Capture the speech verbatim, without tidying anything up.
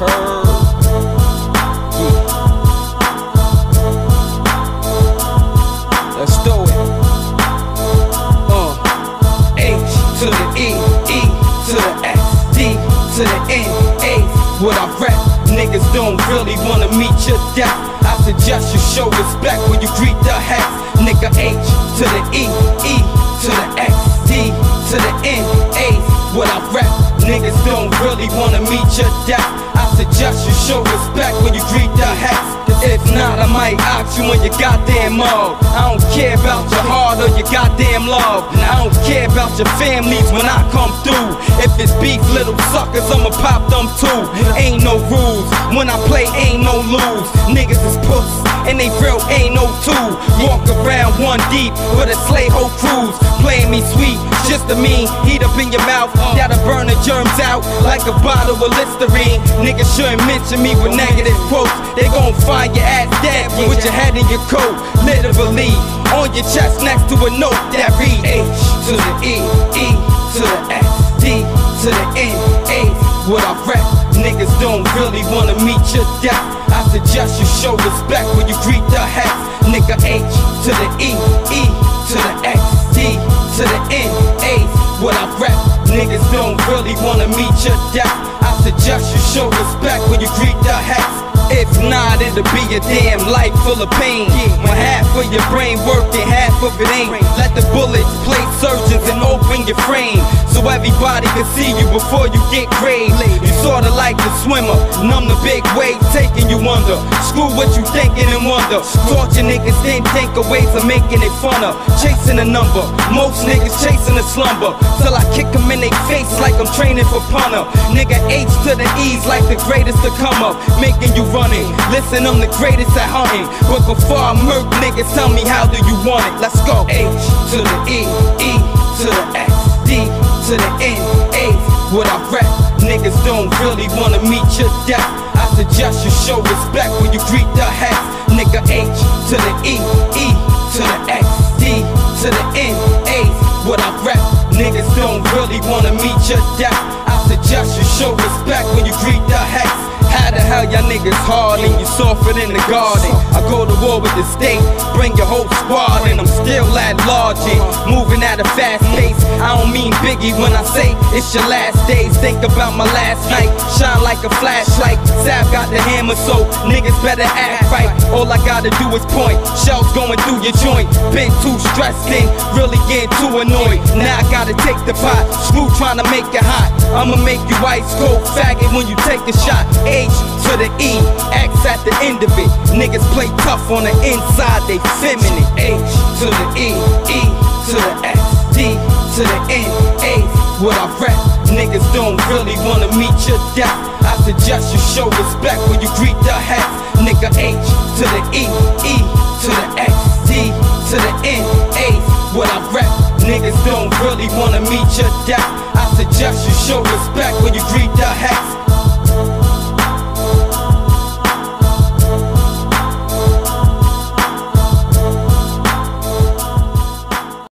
Heard. Yeah. Let's do it. Uh. H to the E, E to the S, D to the N, A. What I rap, niggas don't really wanna meet your death. I suggest you show respect when you greet the hats. Nigga H to the E, E to the X, D to the N, A. What I rap, niggas don't really wanna meet your death. I suggest you show respect when you greet the hats. If not, I might ox you on your goddamn mug. I don't care about your heart or your goddamn love. I don't care about your families when I come through. If it's beef, little suckers, I'ma pop them too. Ain't no rules, when I play ain't no lose. Niggas is puss, and they real ain't no two. Walk around one deep with a sleigh whole cruise. Playing me sweet, just to mean heat up in your mouth. That'll burn the germs out like a bottle of Listerine. Niggas shouldn't mention me with negative quotes. They gon' find your ass dead with your head in your coat. Literally, on your chest next to a note that reads H to the E, E to the S, D to the N, A. What I rap, niggas don't really wanna meet your death. I suggest you show respect when you greet the hats. Nigga H to the E, E to the X, D to the N, A. What I rap, niggas don't really wanna meet your death. I suggest you show respect when you greet the hats. If not, it'll be a damn life full of pain. When half of your brain working, half of it ain't. Let the bullets play surgeons and open your frame, so everybody can see you before you get grave. You sorta like the swimmer, numb the big wave taking you under. Screw what you thinking and wonder. Torture niggas, then think of ways of making it funner. Chasing a number, most niggas chasing a slumber, till I kick them in they face like I'm training for punter. Nigga H to the E's like the greatest to come up, making you running. Listen, I'm the greatest at hunting, but before I murk niggas, tell me how do you want it? Let's go. H to the E, E to the X, D to the N, A. What I rap, niggas don't really wanna meet your death. I suggest you show respect when you greet the hats. Nigga H to the E, E to the X, D to the N, A. What I rap, niggas don't really wanna meet your death. I suggest you show respect when you greet the hats. How the hell y'all niggas hard and you softer than the garden? I go to war with the state, bring your whole squad, and I'm still at large and moving at a fast pace. I don't mean Biggie when I say it's your last days. Think about my last night, shine like a flashlight. Sav got the hammer, so niggas better act right. All I gotta do is point, shells going through your joint. Been too stressed in, really getting too annoyed. Now I gotta take the pot, screw trying to make it hot. I'ma make you ice cold faggot when you take a shot. H to the E, X at the end of it. Niggas play tough on the inside, they feminine. H to the E, E to the S, D to the N, A. What I rap, niggas don't really wanna meet your death. I suggest you show respect when you greet the hats. Nigga H to the E, E to the X, D to the N, A. What I rap, niggas don't really wanna meet your death. I suggest you show respect when you greet the hats.